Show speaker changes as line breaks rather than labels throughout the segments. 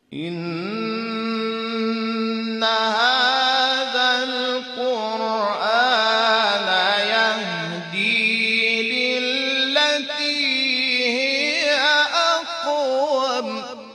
إن هذا القرآن يهدي للتي هي أقوم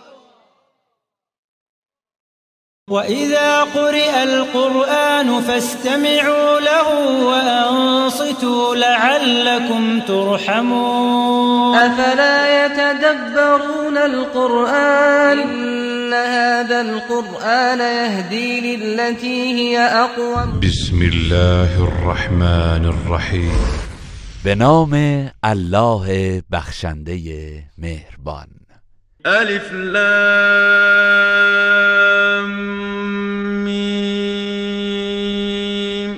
وإذا قرئ القرآن فاستمعوا له وأنصتوا لعلكم ترحمون
أفلا يتدبرون القرآن إن هذا القرآن يهدي للتي هي أقوم
بسم الله الرحمن الرحیم.
به نام الله بخشنده مهربان.
الف لام میم.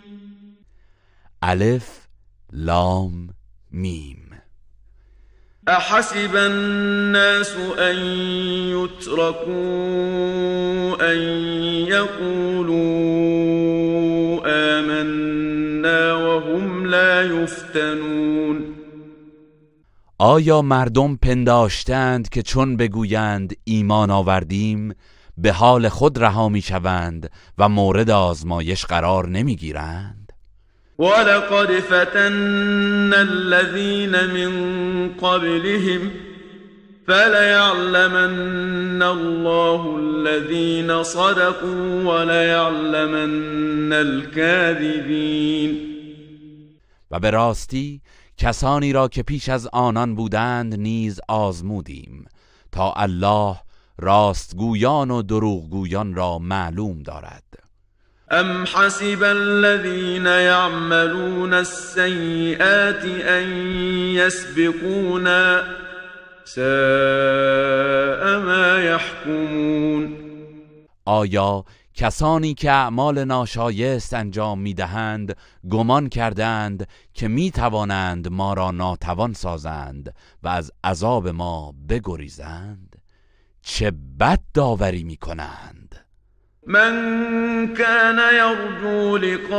الف لام میم.
احسب الناس ان يتركوا ان يقولوا آمنا وهم لا يفتنون.
آیا مردم پنداشتند که چون بگویند ایمان آوردیم به حال خود رها می شوند و مورد آزمایش قرار نمی گیرند؟
ولقد فتنا الذين من قبلهم فليعلمن الله الذين صدقوا وليعلمن الكاذبين.
و به راستی کسانی را که پیش از آنان بودند نیز آزمودیم تا الله راستگویان و دروغگویان را معلوم دارد.
ام حسب الذين يعملون السيئات ان يسبقونا ساء ما يحكمون.
آیا کسانی که اعمال ناشایست انجام میدهند گمان کردند که میتوانند ما را ناتوان سازند و از عذاب ما بگریزند؟ چه بد داوری میکنند.
من كان يرجو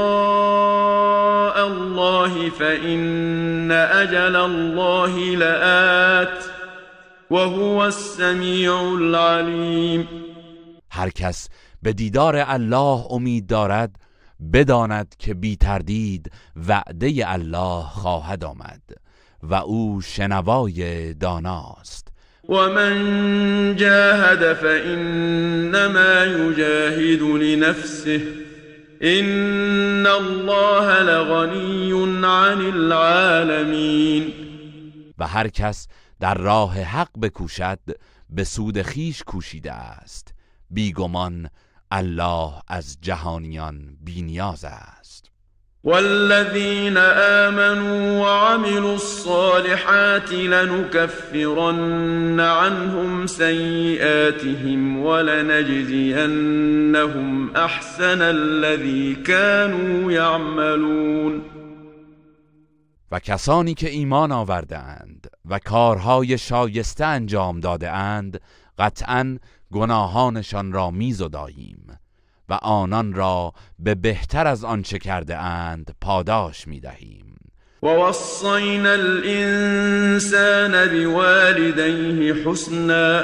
لقاء الله فإن أجل الله لآت وهو السمیع العلیم.
هر کس به دیدار الله امید دارد بداند که بی تردید وعده الله خواهد آمد و او شنوای داناست.
ومن جاهد فإنما يجاهد لنفسه إن الله لغنی عن العالمین.
و هر کس در راه حق بکوشد به سود خیش کوشیده است، بیگمان الله از جهانیان بی‌نیاز است.
والذين آمنوا وعملوا الصالحات لنكفرن عنهم سيئاتهم ولنجزينهم أحسن الذي كانوا يعملون.
و کسانی که ایمان آورده اند و کارهای شایسته انجام داده اند قطعاً گناهانشان را میزداییم و آنان را به بهتر از آنچه کرده اند پاداش میدهیم.
ووصينا الإنسان بوالديه حسنا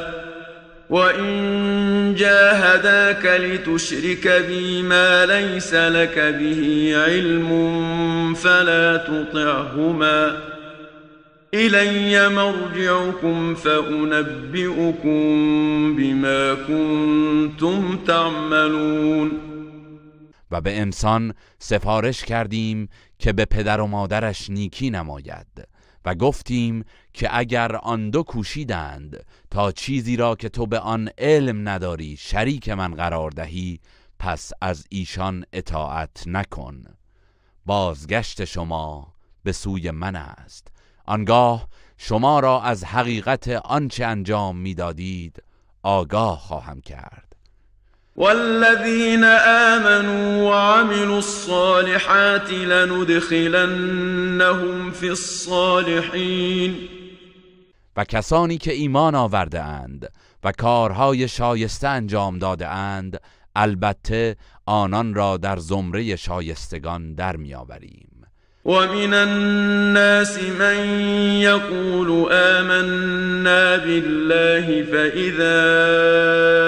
وإن جاهداك لتشرك بي ما ليس لك به علم فلا تطعهما إلي مرجعكم فأنبئكم بما كنتم تعملون.
و به انسان سفارش کردیم که به پدر و مادرش نیکی نماید و گفتیم که اگر آن دو کوشیدند تا چیزی را که تو به آن علم نداری شریک من قرار دهی پس از ایشان اطاعت نکن. بازگشت شما به سوی من است، آنگاه شما را از حقیقت آنچه انجام میدادید آگاه خواهم کرد.
والذين آمنوا وعملوا الصالحات لندخلنهم في الصالحين.
و کسانی که ایمان آورده اند و کارهای شایسته انجام داده اند البته آنان را در زمره شایستگان در میآوریم.
ومن الناس من يقول آمنا بالله فإذا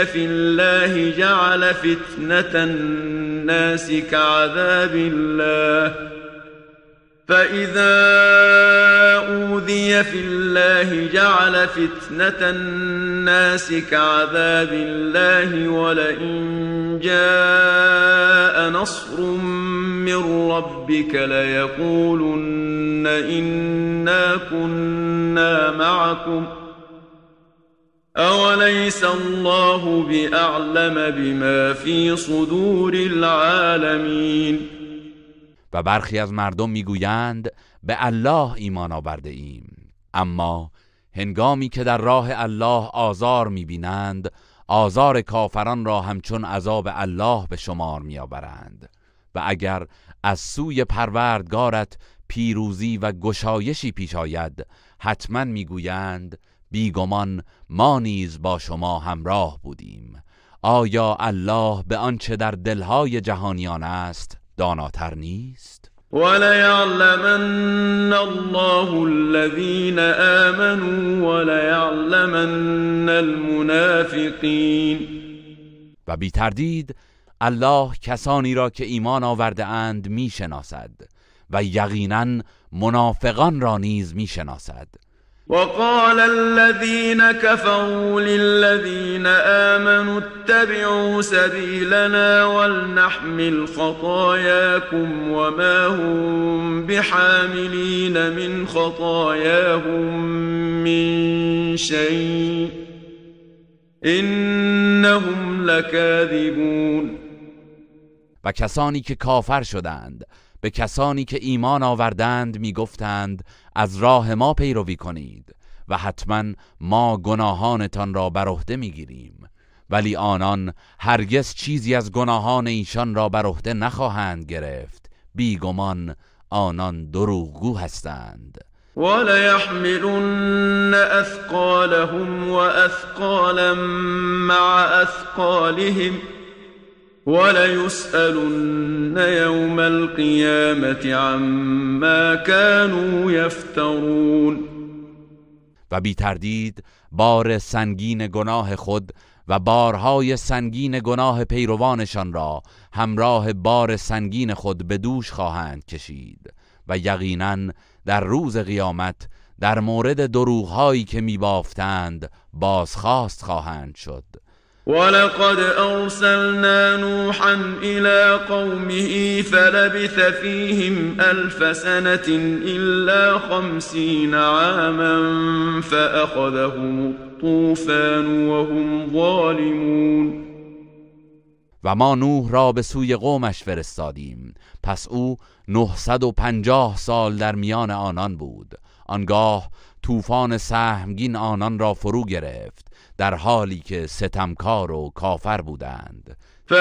أوذي في الله جعل فتنة الناس كعذاب الله فإذا أوذي في الله جعل فتنة الناس كعذاب الله ولئن جاء نصر من ربك ليقولن إنا كنا معكم أوليس الله بأعلم بما في صدور العالمين.
و برخی از مردم میگویند به الله ایمان آورده ایم، اما هنگامی که در راه الله آزار میبینند آزار کافران را همچون عذاب الله به شمار میآورند. و اگر از سوی پروردگارت پیروزی و گشایشی پیش آید حتما میگویند بیگمان ما نیز با شما همراه بودیم. آیا الله به آنچه در دلهای جهانیان است داناتر نیست؟
وليعلمن الله الذين آمنوا وليعلمن المنافقين.
و بی تردید الله کسانی را که ایمان آورده اند می شناسد و یقینا منافقان را نیز می شناسد.
وقال الذين كفروا للذين آمنوا اتبعوا سبيلنا ولنحمل خطاياكم وما هم بحاملين من خطاياهم من شيء إنهم لكاذبون.
و کسانی که کافر شدند به کسانی که ایمان آوردند می گفتند از راه ما پیروی کنید و حتما ما گناهانتان را بر عهده می گیریم، ولی آنان هرگز چیزی از گناهان ایشان را بر عهده نخواهند گرفت. بیگمان آنان دروغگو هستند.
وليحملن أثقالهم وأثقالا مع أثقالهم وليسألن يوم القيامة عما كانوا يفترون.
و بی تردید بار سنگین گناه خود و بارهای سنگین گناه پیروانشان را همراه بار سنگین خود به دوش خواهند کشید و یقینا در روز قیامت در مورد دروغهایی که می‌بافتند بازخواست خواهند شد.
ولقد أرسلنا نوحا إلى قومه فلبث فيهم 1000 سنة إلا 50 عاما فأخذهم الطوفان وهم ظالمون.
و ما نوح را به سوی قومش فرستادیم، پس او 950 سال در میان آنان بود. آنگاه طوفان سهمگین آنان را فرو گرفت در حالی که ستمکار و کافر بودند.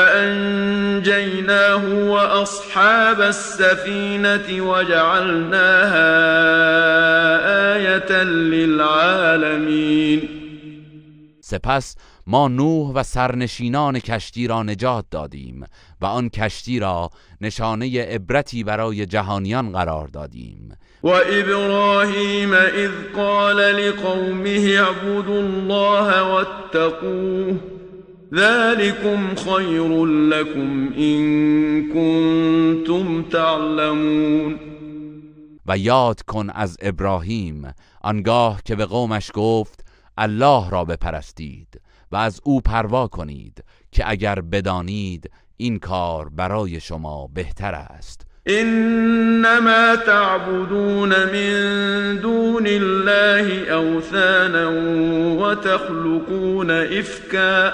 فأنجيناه وأصحاب السفينة وجعلناها آية للعالمين.
سپس ما نوح و سرنشینان کشتی را نجات دادیم و آن کشتی را نشانه عبرتی برای جهانیان قرار دادیم.
وإبراهيم إذ قال لقومه اعبدوا الله واتقوه ذلكم خير لكم إن كنتم تعلمون.
و یاد کن از ابراهیم آنگاه که به قومش گفت الله را بپرستید و از او پروا کنید که اگر بدانید این کار برای شما بهتر است.
إنما تعبدون من دون الله أوثانا وتخلقون إفكا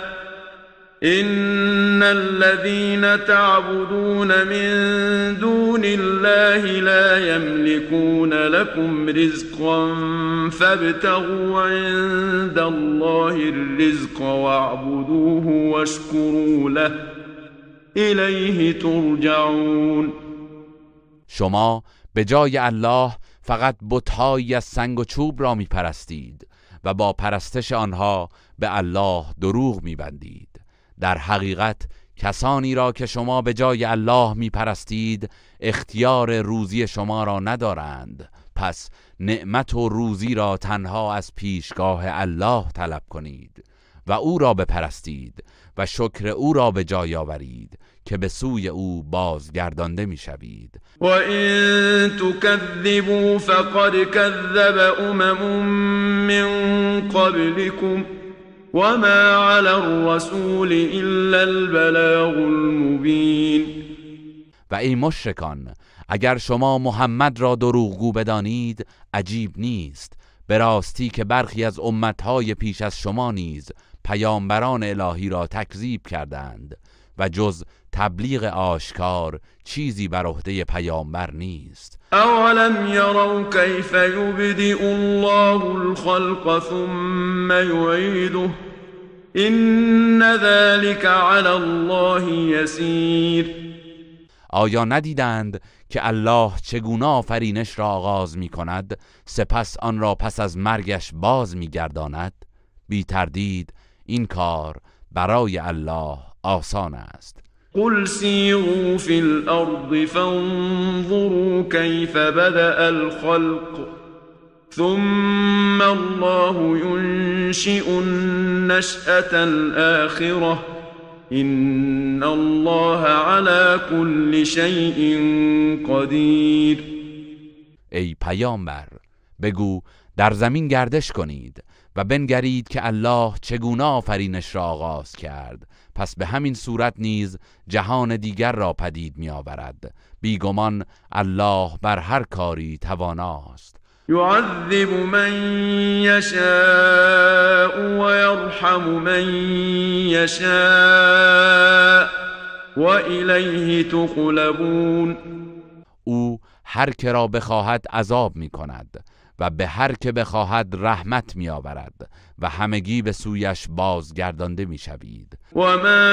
إن الذين تعبدون من دون الله لا يملكون لكم رزقا فابتغوا عند الله الرزق واعبدوه واشكروا له إليه ترجعون.
شما به جای الله فقط بت‌هایی از سنگ و چوب را می‌پرستید و با پرستش آنها به الله دروغ می‌بندید. در حقیقت کسانی را که شما به جای الله می‌پرستید اختیار روزی شما را ندارند، پس نعمت و روزی را تنها از پیشگاه الله طلب کنید و او را بپرستید و شکر او را به جای آورید که به سوی او بازگردانده میشوید.
و این تکذبوا فقد کذب من قبلكم وما علی الرسول الا البلاغ المبین.
و ای مشرکان، اگر شما محمد را دروغگو بدانید عجیب نیست، به راستی که برخی از امتهای پیش از شما نیز پیامبران الهی را تکذیب کردند و جز تبلیغ آشکار چیزی بر عهده پیامبر نیست.
اولم یروا کیف یبدئ الله الخلق ثم یعیده ان ذلك علی الله یسیر.
آیا ندیدند که الله چگونه آفرینش را آغاز می کند سپس آن را پس از مرگش باز می گرداند؟ بی تردید این کار برای الله آسان است.
قل سیروا فی الارض فانظروا کیف بدأ الخلق ثم الله ينشئ النشأة الآخرة ان الله على كل شيء قدیر.
ای پیامبر، بگو در زمین گردش کنید و بنگرید که الله چگونه آفرینش را آغاز کرد، پس به همین صورت نیز جهان دیگر را پدید می آورد. بیگمان الله بر هر کاری تواناست.
يعذب من يشاء ويرحم من يشاء وإليه تقلبون.
او هر که را بخواهد عذاب می کند و به هر که بخواهد رحمت می آورد و همگی به سویش بازگردانده می شوید.
و ما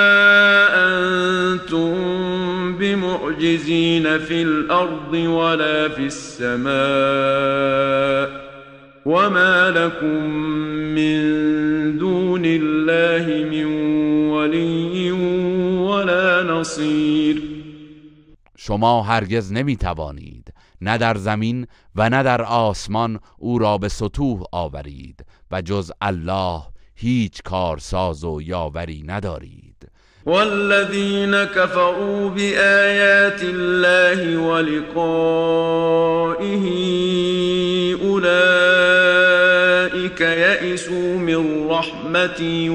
انتم بمعجزین فی الارض ولا فی السماء وما لكم من دون الله من ولی ولا نصیر.
شما هرگز نمی توانید نه در زمین و نه در آسمان او را به سطوح آورید و جز الله هیچ کارساز و یاوری ندارید.
والذین کفروا بآیات الله ولقائه اولئک یئسوا من رحمتی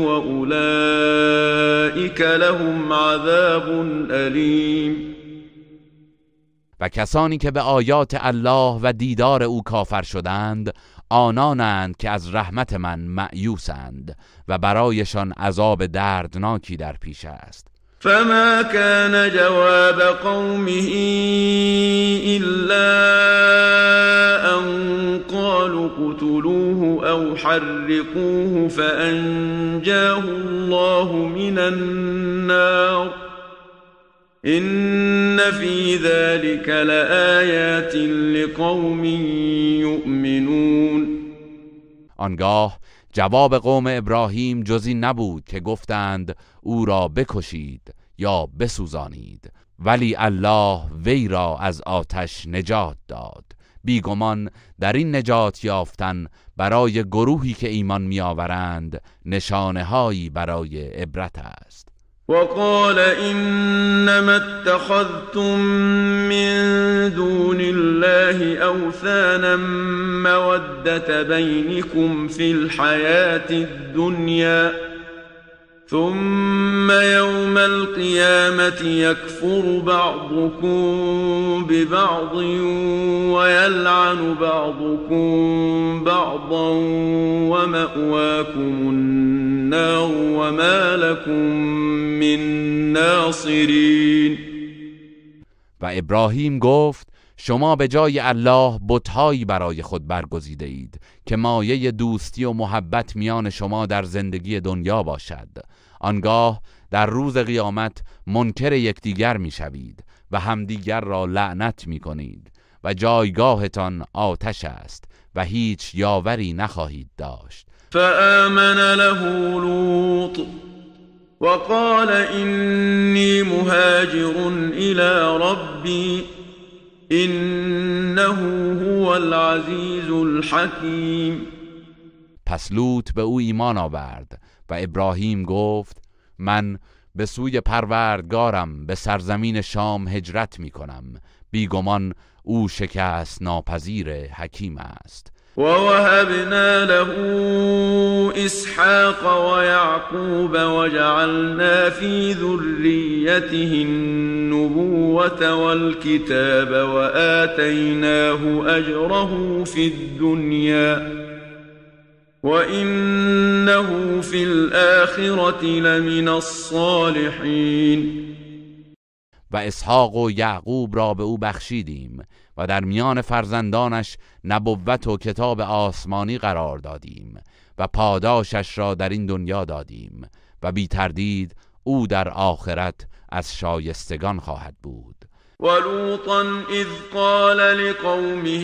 واولئک لهم عذاب الیم.
و کسانی که به آیات الله و دیدار او کافر شدند آنانند که از رحمت من مأیوسند و برایشان عذاب دردناکی در پیش است.
فما كان جواب قومه إلا أن قالوا قتلوه أو حرقوه فأنجاه الله من النار إن في ذلك لآيات لقوم يؤمنون.
آنگاه جواب قوم ابراهیم جز این نبود که گفتند او را بکشید یا بسوزانید، ولی الله وی را از آتش نجات داد. بیگمان در این نجات یافتن برای گروهی که ایمان میآورند نشانه هایی برای عبرت است.
وقال إنما اتخذتم من دون الله أوثانا مودة بينكم في الحياة الدنيا ثم يوم القيامة يكفر بعضكم ببعض ويلعن بعضكم بعضا ومأواكم النار وما لكم من ناصرین.
و ابراهیم گفت شما به جای الله بت‌هایی برای خود برگزیده اید که مایه دوستی و محبت میان شما در زندگی دنیا باشد. آنگاه در روز قیامت منکر یکدیگر میشوید و همدیگر را لعنت میکنید و جایگاهتان آتش است و هیچ یاوری نخواهید داشت.
فآمن له لوط وقال إني مهاجر إلى ربي إنه هو العزيز الحكيم.
پس لوط به او ایمان آورد و ابراهیم گفت من به سوی پروردگارم به سرزمین شام هجرت می کنم، بیگمان او شکست ناپذیر حکیم است.
ووهبنا له اسحاق ويعقوب وجعلنا في ذريته النبوة والكتاب وآتيناه أجره في الدنيا وإنه في الآخرة لمن الصالحين.
و اسحاق و یعقوب را به او بخشیدیم و در میان فرزندانش نبوت و کتاب آسمانی قرار دادیم و پاداشش را در این دنیا دادیم و بی تردید او در آخرت از شایستگان خواهد بود.
ولوطا اذ قال لقومه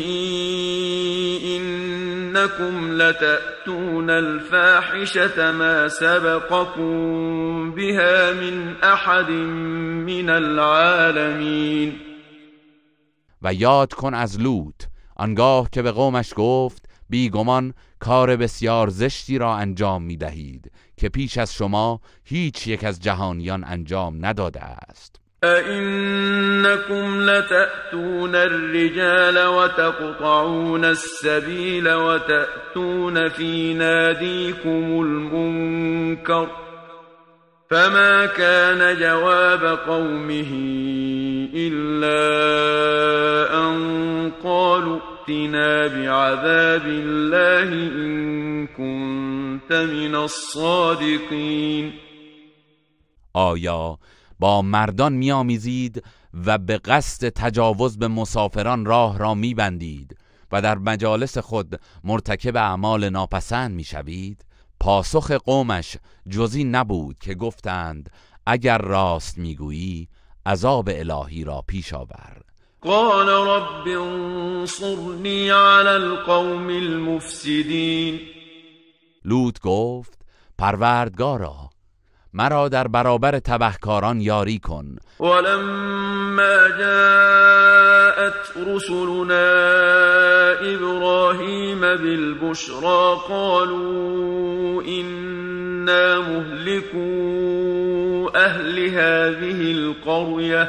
انكم لتأتون الفاحشة ما سبقكم بها من احد من العالمین.
و یاد کن از لوط آنگاه که به قومش گفت بیگمان کار بسیار زشتی را انجام می دهید که پیش از شما هیچ یک از جهانیان انجام نداده است.
أئنكم لتأتون الرجال وتقطعون السبيل وتأتون في ناديكم المنكر فما كان جواب قومه إلا أن قالوا ائتنا بعذاب الله إن كنت من الصادقين.
آیا با مردان می‌آمیزید و به قصد تجاوز به مسافران راه را می‌بندید و در مجالس خود مرتکب اعمال ناپسند می‌شوید؟ پاسخ قومش جزی نبود که گفتند اگر راست می‌گویی عذاب الهی را پیش آور.
قال رب انصرنی علی القوم المفسدین.
لوط گفت پروردگارا مرا در برابر تبهکاران یاری کن.
ولما جاءت رسلنا ابراهیم بالبشرى قالوا إنا مهلكو اهل هذه القرية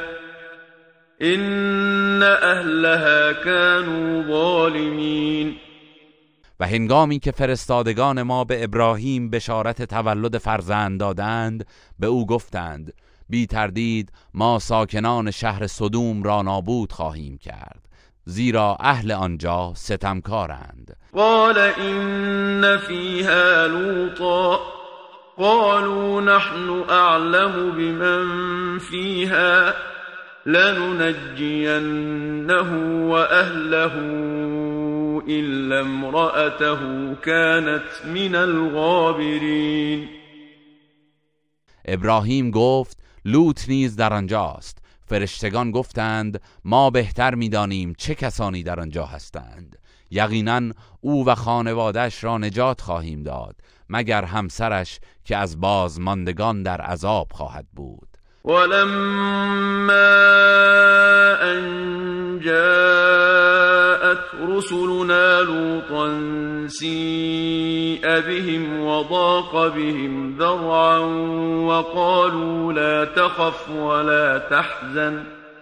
إن اهلها كانوا ظالمین.
و هنگامی که فرستادگان ما به ابراهیم بشارت تولد فرزند دادند به او گفتند بی تردید ما ساکنان شهر سدوم را نابود خواهیم کرد زیرا اهل آنجا ستمکارند.
قال إن فيها لوطا قالوا نحن أعلم بمن فيها لننجينه وأهله إلا امرأته كانت من الغابرین.
ابراهیم گفت لوط نیز در آنجاست. فرشتگان گفتند ما بهتر می‌دانیم چه کسانی در آنجا هستند. یقینا او و خانواده‌اش را نجات خواهیم داد مگر همسرش که از بازماندگان در عذاب خواهد بود.
ولما أن جاءت رسلنا لوطا سيء بهم وضاق بهم ذرعا وقالوا لا تخف ولا تحزن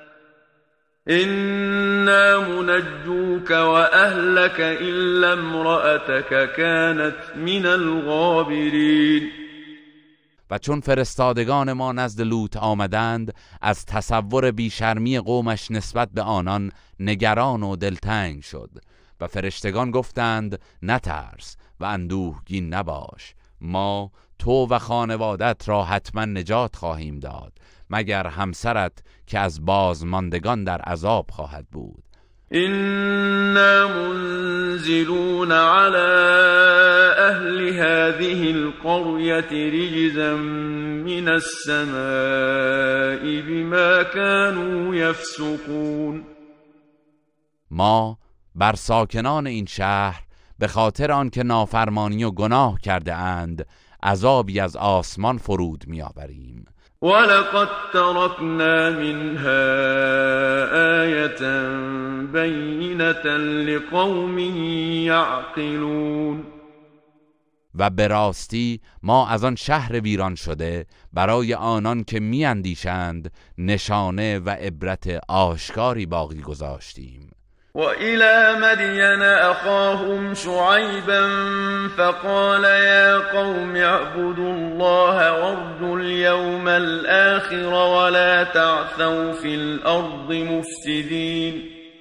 إنا منجوك وأهلك إلا امرأتك كانت من الغابرين.
و چون فرستادگان ما نزد لوط آمدند از تصور بیشرمی قومش نسبت به آنان نگران و دلتنگ شد و فرشتگان گفتند نترس و اندوهگین نباش ما تو و خانوادت را حتما نجات خواهیم داد مگر همسرت که از بازماندگان در عذاب خواهد بود.
إنا منزلون على أهل هذه القرية رجزا من السماء بما كانوا يفسقون.
ما بر ساکنان این شهر به خاطر آنکه نافرمانی و گناه کرده اند عذابی از آسمان فرود می‌آوریم.
ولقد تركنا منها آية بينة لقوم يعقلون.
و به راستی ما از آن شهر ویران شده برای آنان که میاندیشند نشانه و عبرت آشکاری باقی گذاشتیم.
وإلى مدين أخاهم شعيبا فقال يا قوم اعبدوا الله وارجوا اليوم الآخر ولا تعثوا في الأرض مفسدين.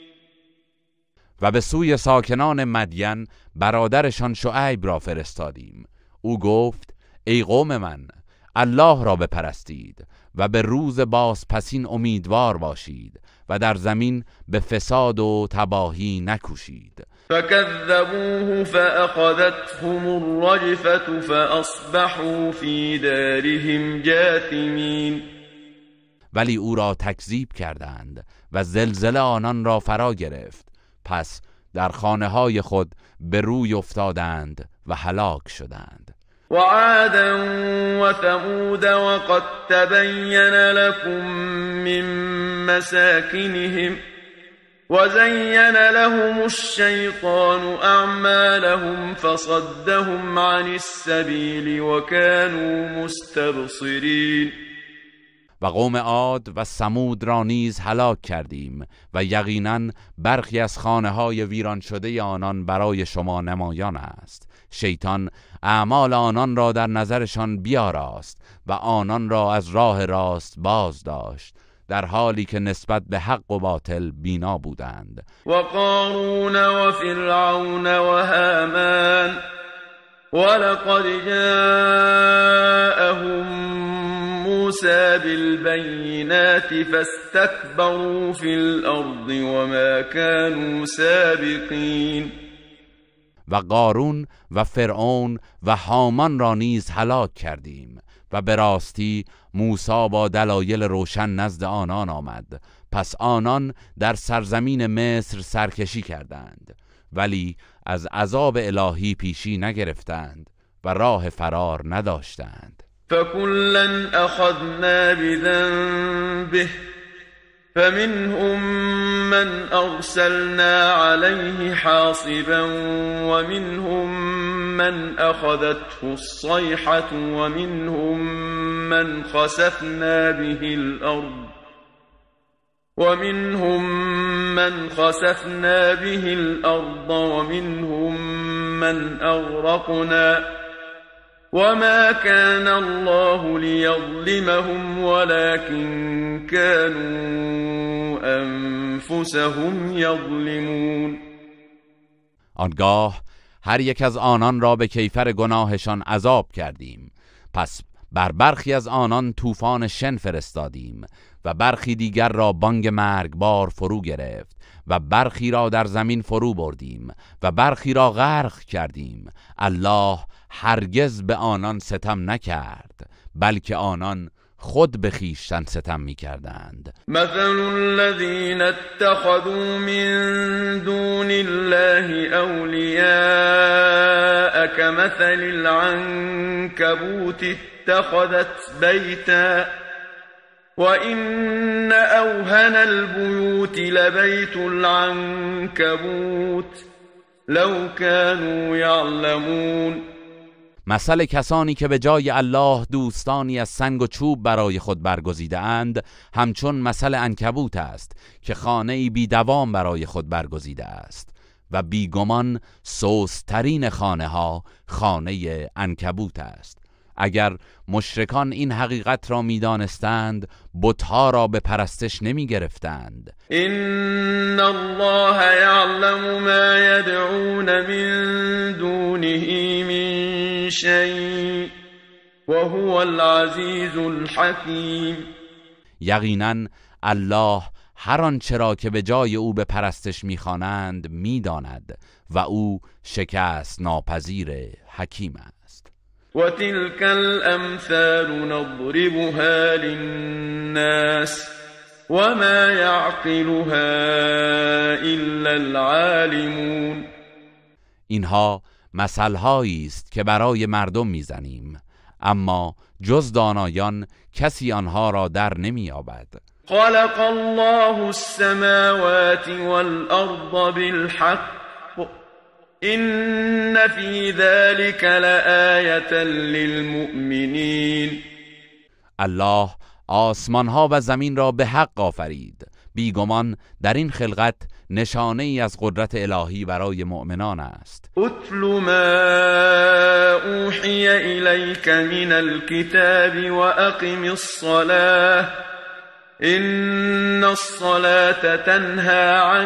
و به سوی ساکنان مدین برادرشان شعیب را فرستادیم. او گفت ای قوم من، الله را بپرستید و به روز بازپسین امیدوار باشید و در زمین به فساد و تباهی نکوشید.
فكذبوه فأخذتهم الرجفة فأصبحوا في دارهم جاثمين.
ولی او را تکذیب کردند و زلزله آنان را فرا گرفت، پس در خانه های خود به روی افتادند و هلاک شدند.
وعادا وثمود وقد تبين لكم من مساكنهم وزين لهم الشيطان أعمالهم فصدهم عن السبيل وكانوا مستبصرين.
و قوم عاد و ثمود را نیز هلاک کردیم و یقینا برخی از خانه‌های ویران شده آنان برای شما نمایان است. شیطان اعمال آنان را در نظرشان بیاراست و آنان را از راه راست باز داشت، در حالی که نسبت به حق و باطل بینا بودند.
و قارون و فرعون و هامان ولقد جاءهم موسى بالبينات فاستكبروا في الأرض وما كانوا سابقين.
و قارون و فرعون و هامان را نیز هلاک کردیم و به راستی موسی با دلایل روشن نزد آنان آمد، پس آنان در سرزمین مصر سرکشی کردند ولی از عذاب الهی پیشی نگرفتند و راه فرار نداشتند.
فكلا أخذنا بذنبه فمنهم من أرسلنا عليه حاصبا ومنهم من أخذته الصيحة ومنهم من خسفنا به الأرض ومنهم من أغرقنا وما كان الله ليظلمهم ولكن كانوا أنفسهم يظلمون.
آنگاه هر یک از آنان را به کیفر گناهشان عذاب کردیم، پس بر برخی از آنان طوفان شن فرستادیم و برخی دیگر را بانگ مرگبار فرو گرفت و برخی را در زمین فرو بردیم و برخی را غرق کردیم. الله هرگز به آنان ستم نکرد، بلکه آنان خود به خویشتن ستم می‌کردند.
مثل الذين اتخذوا من دون الله أولياء كمثل العنكبوت اتخذت بيتا وإن أوهن البيوت لبيت العنكبوت لو كانوا يعلمون.
مثل کسانی که به جای الله دوستانی از سنگ و چوب برای خود برگزیده اند همچون مثل عنکبوت است که خانه‌ای بی دوام برای خود برگزیده است و بیگمان سوسترین خانه ها خانه عنکبوت است. اگر مشرکان این حقیقت را می‌دانستند بت‌ها را به پرستش نمی‌گرفتند.
ان الله یعلم ما یدعون من دونه من شیء وهو العزیز الحکیم.
یقینا الله هر آنچه را که به جای او به پرستش می‌خوانند می‌داند و او شکست ناپذیر حکیم است.
وتلك الأمثال نضربها للناس وما يعقلها إلا العالمون.
اینها مثل‌هایی است که برای مردم میزنیم، اما جز دانایان کسی آنها را در نمی‌یابد.
خلق الله السماوات والأرض بالحق إن في ذلك لآية للمؤمنین.
الله آسمان ها و زمین را به حق آفرید. بیگمان در این خلقت نشانه ای از قدرت الهی برای مؤمنان است.
اتل ما اوحی الیک من الكتاب واقم الصلاة ان الصلاة تنهى عن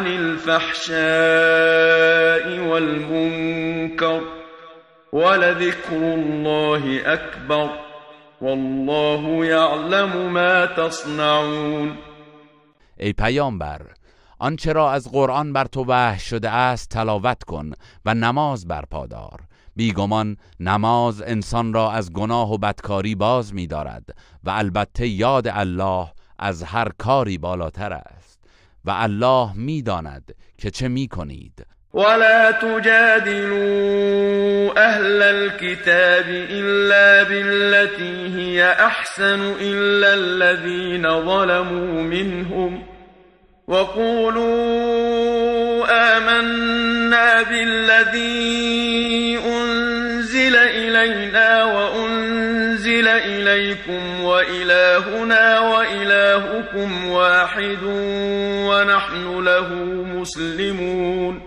الفحشاء والمنكر ولذكر الله اکبر والله یعلم ما تصنعون.
ای پیامبر، آنچه را از قرآن بر تو وحی شده است تلاوت کن و نماز برپا دار. بیگمان نماز انسان را از گناه و بدکاری باز می دارد و البته یاد الله از هر کاری بالاتر است و الله می داند که چه می کنید.
ولا تجادلوا أهل الكتاب إلا بالتي هي أحسن إلا الذين ظلموا منهم وقولوا آمنا بالذي أنزل إلينا وأنزل إليكم وإلهنا وإلهكم واحد ونحن له مسلمون.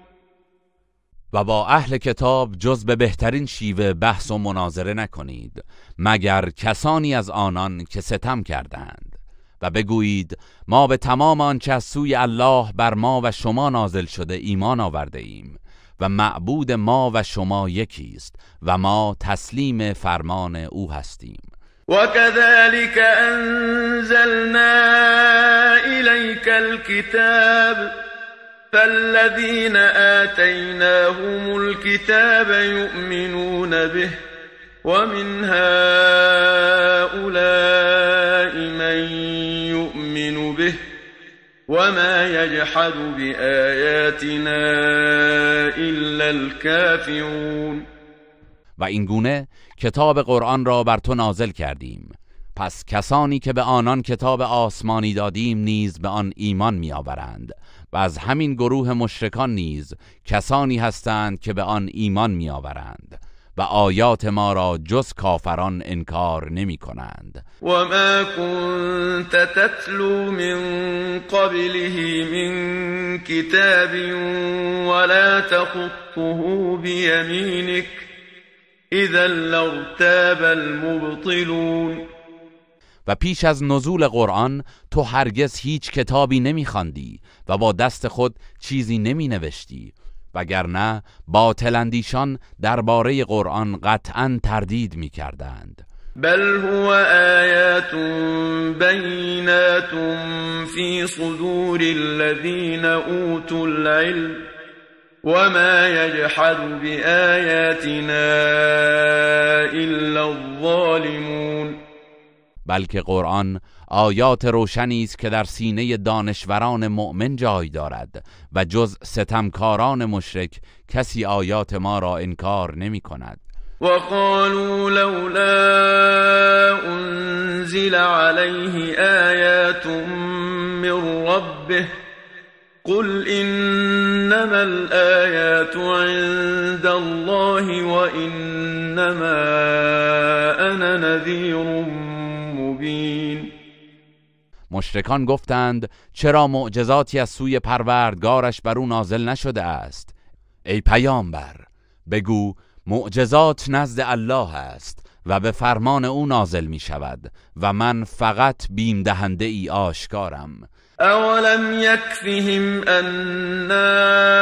و با اهل کتاب جز به بهترین شیوه بحث و مناظره نکنید مگر کسانی از آنان که ستم کردند و بگویید ما به تمام آنچه از سوی الله بر ما و شما نازل شده ایمان آورده ایم و معبود ما و شما یکی است و ما تسلیم فرمان او هستیم.
وكذلك أنزلنا إليك الكتاب فالذين آتيناهم الكتاب يؤمنون به ومن هؤلاء من يؤمن به وما يجحد بآياتنا إلا الكافرون.
و این گونه کتاب قرآن را بر تو نازل کردیم، پس کسانی که به آنان کتاب آسمانی دادیم نیز به آن ایمان می‌آورند و از همین گروه مشرکان نیز کسانی هستند که به آن ایمان می‌آورند و آیات ما را جز کافران انکار نمی‌کنند.
و ما كنت تتلو من قبله من کتاب ولا تخطه بیمینک اذا لارتاب المبطلون.
و پیش از نزول قرآن تو هرگز هیچ کتابی نمی‌خواندی و با دست خود چیزی نمی‌نوشتی، وگرنه باطل اندیشان درباره قرآن قطعاً تردید می‌کردند.
بل هو آیات بینات فی صدور الذین اوتوا العلم وما يجحد بآیاتنا الا الظالمون.
بلکه قرآن آیات روشنی است که در سینه دانشوران مؤمن جای دارد و جز ستمکاران مشرک کسی آیات ما را انکار نمی کند.
وقالوا لولا انزل عليه آیات من ربه قل انما الآیات عند الله وانما انا نذیر مبین.
مشرکان گفتند چرا معجزاتی از سوی پروردگارش بر او نازل نشده است؟ ای پیامبر بگو معجزات نزد الله است و به فرمان او نازل می شود و من فقط بیم دهنده ای آشکارم.
اولم یکفهم انا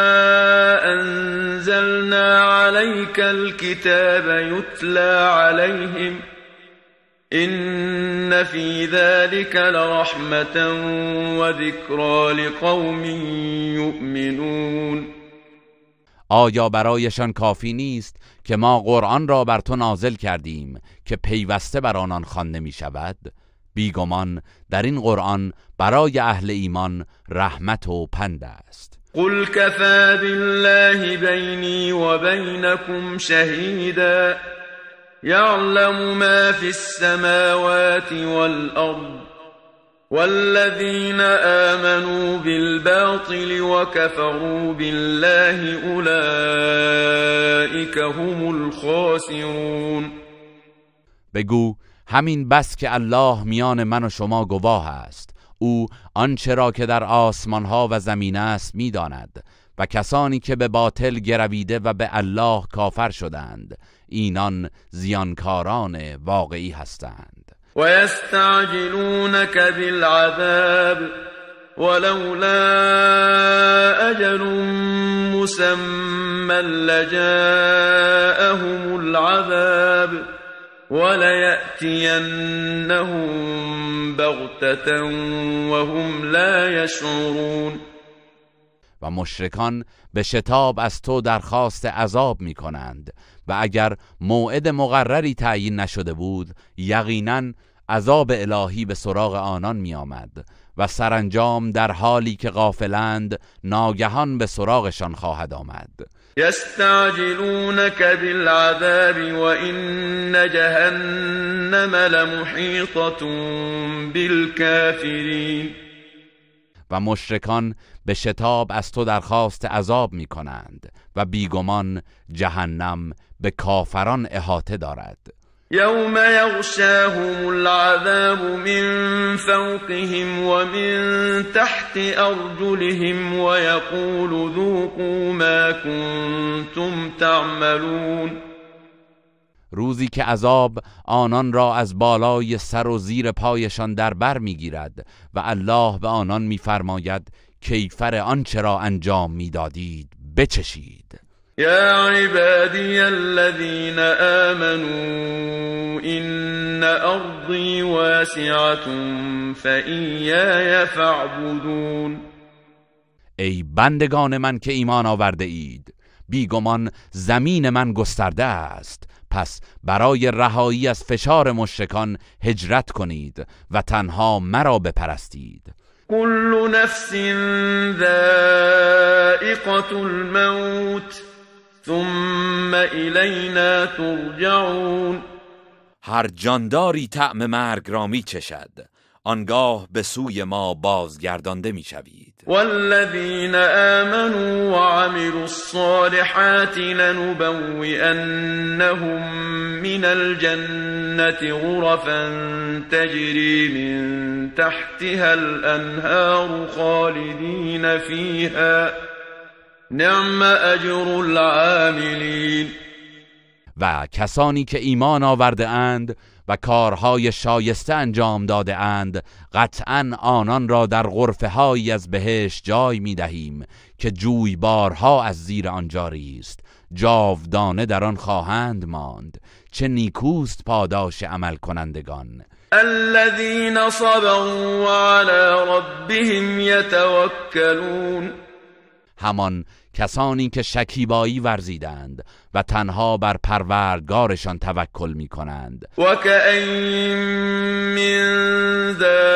انزلنا عليك الكتاب يتلى عليهم إن في ذلك لرحمة وذكرى لقوم يؤمنون.
آیا برایشان کافی نیست که ما قرآن را بر تو نازل کردیم که پیوسته بر آنان خوانده می شود؟ بیگمان در این قرآن برای اهل ایمان رحمت و پند است.
قل كفى بالله بيني وبينكم شهيدا يعلم ما في السماوات والأرض والذين آمنوا بالباطل وكفروا بالله أولئك هم الخاسرون.
بگو همین بس که الله میان من و شما گواه است، او آنچه را که در آسمان ها و زمین است میداند، و کسانی که به باطل گرویده و به الله کافر شدند اینان زیانکاران واقعی هستند.
ويستعجلونك بالعذاب ولولا أجل مسمى لجاءهم العذاب وليأتينهم بغتة وهم لا يشعرون.
و مشرکان به شتاب از تو درخواست عذاب می کنند و اگر موعد مقرری تعیین نشده بود یقینا عذاب الهی به سراغ آنان می آمد و سرانجام در حالی که غافلند ناگهان به سراغشان خواهد آمد.
يستعجلونك بالعذاب وإن جهنم لمحيطة بالكافرين.
و مشرکان به شتاب از تو درخواست عذاب می کنند و بیگمان جهنم به کافران احاطه دارد.
يوم يغشاهم العذاب من فوقهم ومن تحت أرجلهم ويقول ذوقوا ما كنتم تعملون.
روزی که عذاب آنان را از بالای سر و زیر پایشان در بر میگیرد و الله به آنان میفرماید کیفر آنچه را انجام میدادید بچشید.
یا عبادی الذین آمنوا ان ارضی واسعة فإیای فاعبدون.
ای بندگان من که ایمان آورده اید، بیگمان زمین من گسترده است، پس برای رهایی از فشار مشرکان هجرت کنید و تنها مرا بپرستید.
كل نفس ذائقة الموت ثم إلينا ترجعون.
هر جانداری طعم مرگ را می چشد، آنگاه به سوی ما بازگردانده می شوید.
والذین آمنوا وعملوا الصالحات لنبوئنهم من الجنة غرفا تجری من تحتها الانهار خالدین فیها نعم اجر العاملین.
و کسانی که ایمان آورده اند و کارهای شایسته انجام داده اند قطعاً آنان را در غرفه هایی از بهشت جای می دهیم که جویبارها از زیر آن جاری است، جاودانه در آن خواهند ماند. چه نیکوست پاداش عمل کنندگان.
الذين صبروا وعلى ربهم يتوكلون.
همان کسانی که شکیبایی ورزیدند و تنها بر پروردگارشان توکل می کنند.
و کأین من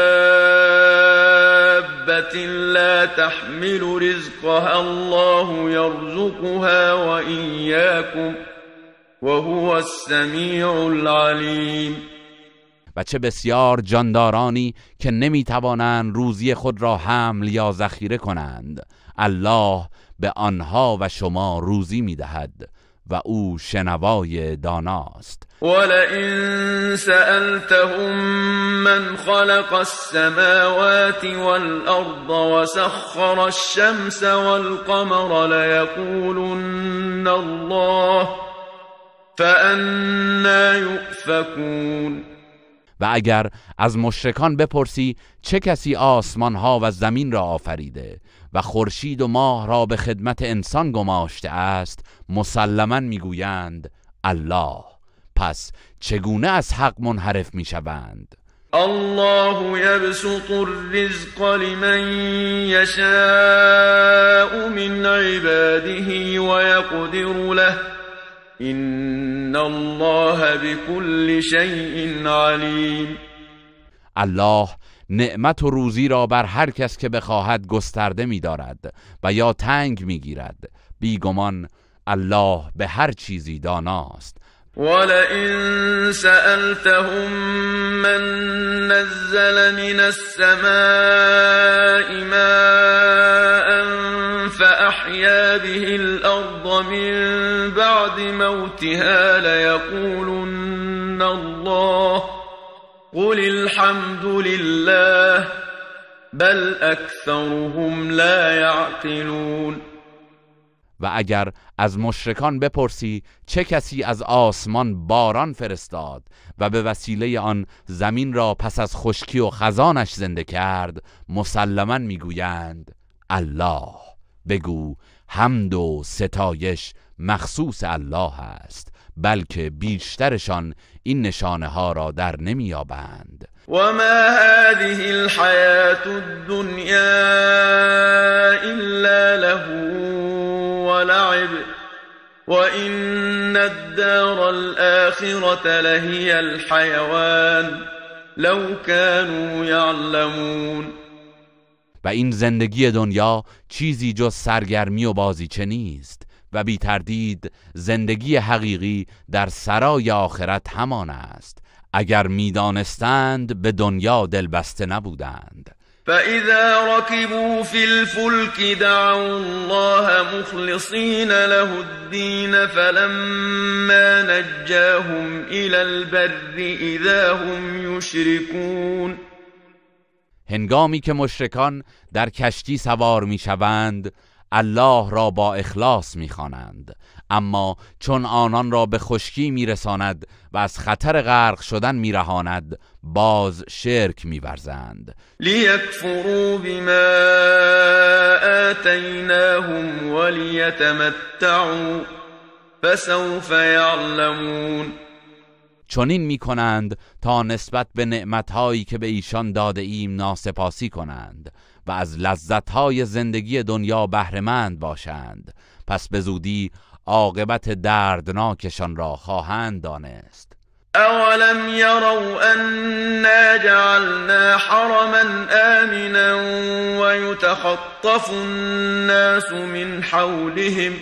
دابة لا تحمل رزقها الله يرزقها وإياكم وهو السمیع العلیم.
و چه بسیار جاندارانی که نمی توانند روزی خود را حمل یا ذخیره کنند، الله به آنها و شما روزی می دهد و او شنوای داناست.
ولئن سألتهم من خلق السماوات والأرض وسخر الشمس والقمر ليقولن الله فأنا يؤفكون.
و اگر از مشرکان بپرسی چه کسی آسمان ها و زمین را آفریده و خورشید و ماه را به خدمت انسان گماشته است، مسلماً میگویند الله. پس چگونه از حق منحرف میشوند؟
الله يبسط الرزق لمن يشاء من عباده ويقدر له ان الله بكل شيء علیم.
الله نعمت و روزی را بر هر کس که بخواهد گسترده می‌دارد و یا تنگ می‌گیرد. بیگمان الله به هر چیزی داناست.
ولئن سألتهم من نزل من السماء ماء فأحيا به الأرض من بعد موتها ليقولن الله قل الحمد لله بل أكثرهم لا يعقلون.
و اگر از مشرکان بپرسی چه کسی از آسمان باران فرستاد و به وسیله آن زمین را پس از خشکی و خزانش زنده کرد، مسلماً میگویند الله. بگو حمد و ستایش مخصوص الله است، بلکه بیشترشان این نشانه ها را در نمیابند.
وما هذه الحياة الدنيا إلا له ولعب وإن الدار الآخرة لهي الحيوان لو كانوا يعلمون.
و این زندگی دنیا چیزی جز سرگرمی و بازیچه نیست و بی تردید زندگی حقیقی در سرای آخرت همان است. اگر میدانستند به دنیا دلبسته نبودند.
فإذا ركبوا في الفلك دعوا الله مخلصين له الدين فلما نجاهم إلى البر إذا هم يشركون.
هنگامی که مشرکان در کشتی سوار میشوند الله را با اخلاص میخوانند، اما چون آنان را به خشکی میرساند و از خطر غرق شدن میرهاند باز شرک میورزند.
لیکفروا بما آتیناهم ولیتمتعوا فسوف یعلمون.
چنین میکنند تا نسبت به نعمتهایی که به ایشان داده ایم ناسپاسی کنند و از لذتهای زندگی دنیا بهره‌مند باشند، پس به زودی عاقبت دردناکشان را خواهند دانست.
اولم يروا أنا جعلنا حرما آمنا ويتخطف الناس من حولهم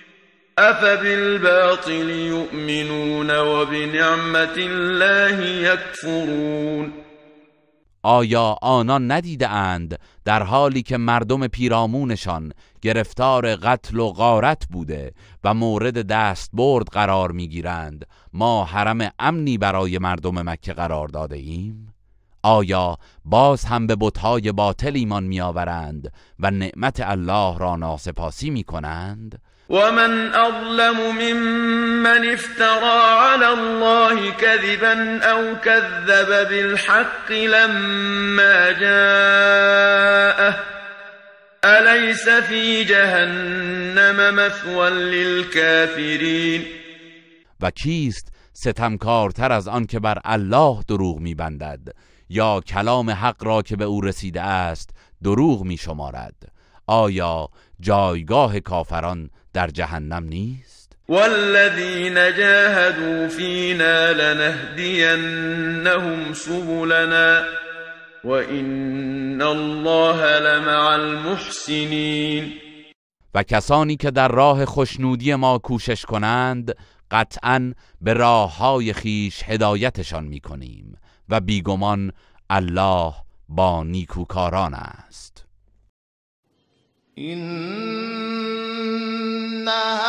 أفبالباطل يؤمنون وبنعمة الله يكفرون.
آیا آنان ندیده اند در حالی که مردم پیرامونشان گرفتار قتل و غارت بوده و مورد دستبرد قرار میگیرند ما حرم امنی برای مردم مکه قرار داده ایم؟ آیا باز هم به بت‌های باطل ایمان میآورند و نعمت الله را ناسپاسی میکنند؟
ومن أظلم ممن افترى على الله كذبا أو كذب بالحق لما جاءه أليس في جهنم مثوى للكافرين.
و کیست ستمکارتر از آن که بر الله دروغ میبندد یا کلام حق را که به او رسیده است دروغ میشمارد؟ آیا جایگاه کافران در جهنم نیست؟
والذین جاهدوا فینا لنهدینهم سبلنا وإن الله لمع المحسنین.
و کسانی که در راه خوشنودی ما کوشش کنند قطعاً به راههای خیش هدایتشان میکنیم و بیگمان الله با نیکوکاران است.
إنها